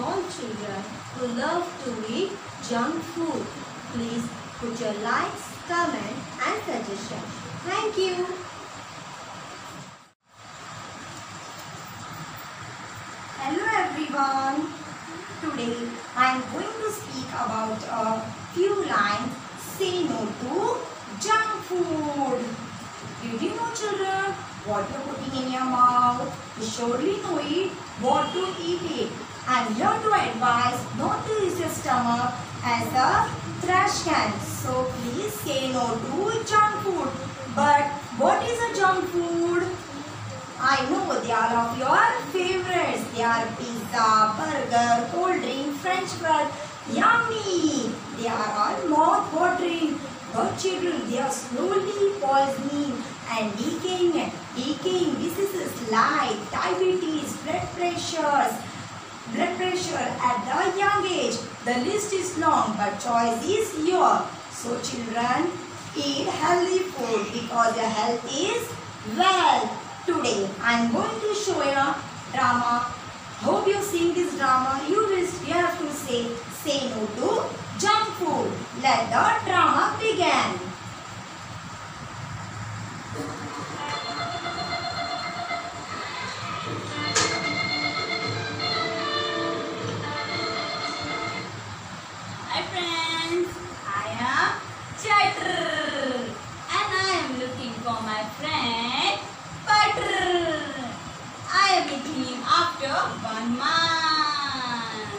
small children who love to eat junk food. Please put your likes, comment and suggestions. Thank you. Hello everyone. Today I am going to speak about a few lines. Say no to junk food. Did you know, children, what you are putting in your mouth? You surely know it, what to eat it. I am here to advise not to use your stomach as a trash can. So please say no to junk food. But what is a junk food? I know they are of your favorites. They are pizza, burger, cold drink, french fries. Yummy! They are all mouth-watering. But children, they are slowly poisoning and decaying diseases like diabetes, blood pressure at the young age. The list is long, but choice is yours. So children, eat healthy food because your health is wealth. Today, I am going to show you a drama. Hope you seen this drama. You have to say no to junk food. Let the drama begin. Hi friends, I am Chembur and I am looking for my friend Butter. I am meeting him after 1 month.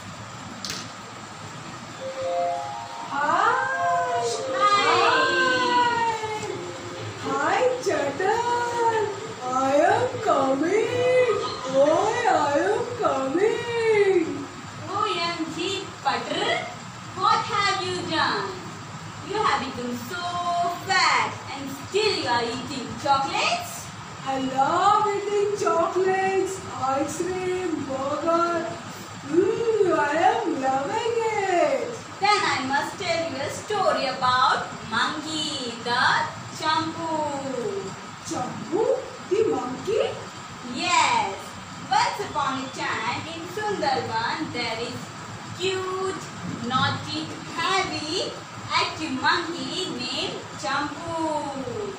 Hi, Chatter. I am coming. I am coming. OMG, Butter, what have you done? You have become so fat and still you are eating chocolates? I love eating chocolates, ice cream, burger. I am loving it. Then I must tell you a story about monkey, the Chembur. Chembur, the monkey? Yes, once upon a time in Sundarban there is cute, naughty, heavy, active monkey named Chembur.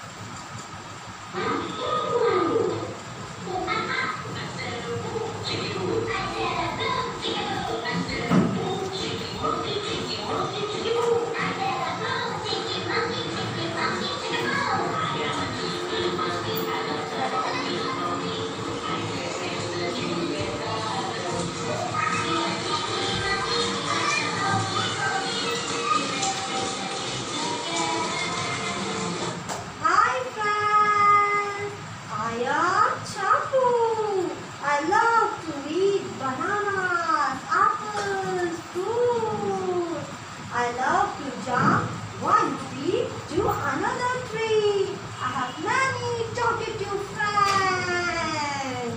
I love to jump one tree to another tree. I have many talkative friends.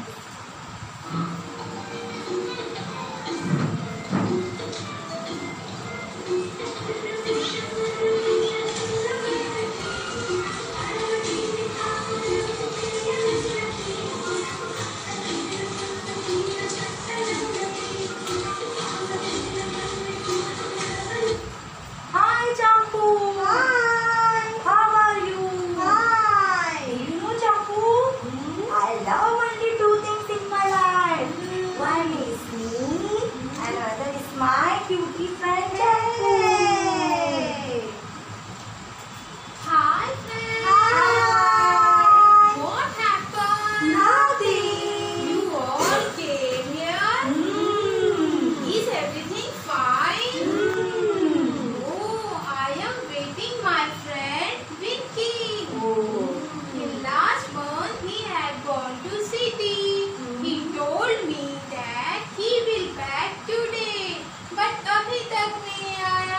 My cutie friend. Hey. Hi friends. Hi. What happened? Nothing. You all came here? Is everything fine? Oh, I am waiting my friend Vicky. In last month he had gone to city. He told me that he will back today. But अभी तक नहीं आया.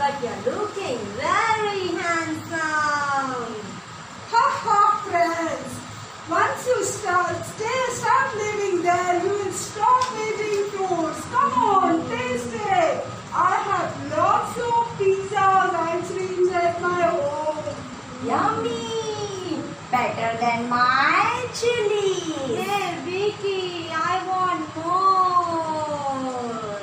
but you're looking very handsome. Ha ha, friends. Once you start living there, you will stop eating fruits. Come on, taste it. I have lots of pizzas, ice creams at my home. Yummy! Better than my chili. Hey Vicky, I want more.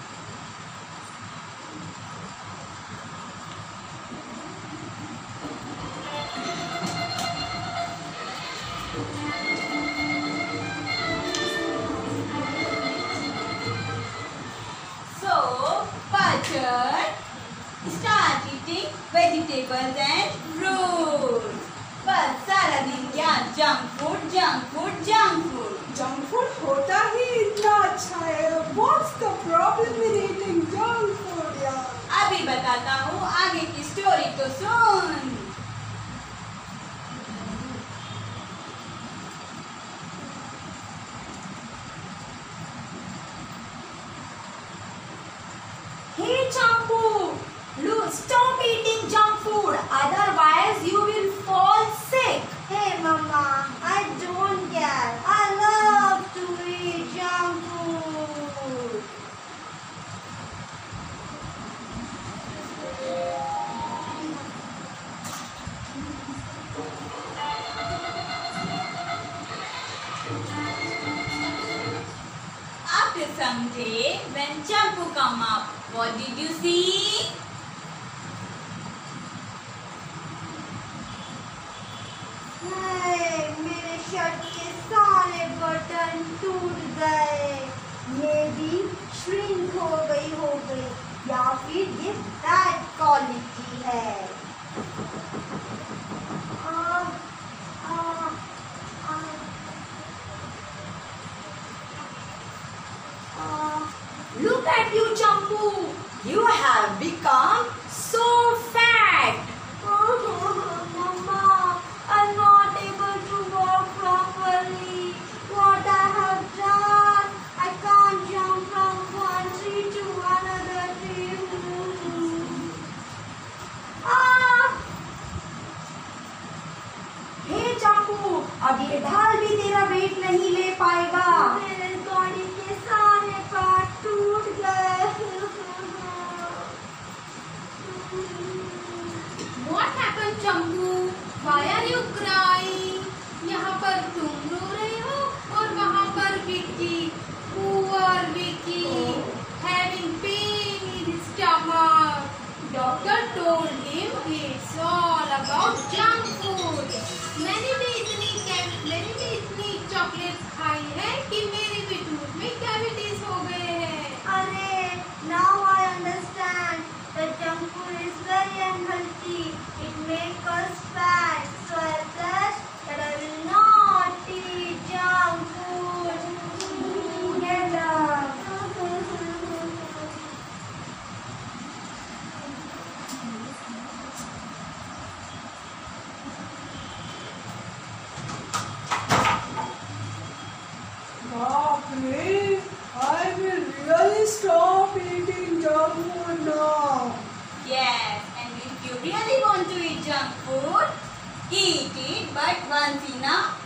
So, Butcher, start eating vegetables and fruits. बस सारा दिन क्या junk food junk food junk food. Junk food होता ही इतना अच्छा है. What's the problem with eating junk food, यार? अभी बताता हूँ, आगे की स्टोरी तो सुन. Hey Chembur, stop eating junk food, otherwise you will fall sick. Hey Mama, I don't care. I love to eat junk food. After some day, when Chembur come up, what did you see? मेरे shirt के सारे button टूट गए. Maybe shrink हो गई या फिर ये bad quality है. Look at you, Chembur. You have become so fat. Mama, I'm not able to walk properly. What I have done? I can't jump from one tree to another tree. Hey Chembur, अब ये ढाल भी तेरा wait नहीं ले पाएगा. मेरे body के सारे पार्ट टूट गए. What happened, Chembur? Why are you crying? यहाँ पर तुम रो रहे हो और वहाँ पर Vicky, poor Vicky, having pain in his stomach. Doctor told him it's all about junk food. मैंने भी इतनी चॉकलेट्स खाई है कि मेरे भी टूथ में कैविटीज हो गए हैं. अरे, now I understand that junk food is very unhealthy. It makes us fat. So I said that I will not eat junk food. Get up. Baapre, I will really stop eating junk food now. Yes, and if you really want to eat junk food, eat it but once in a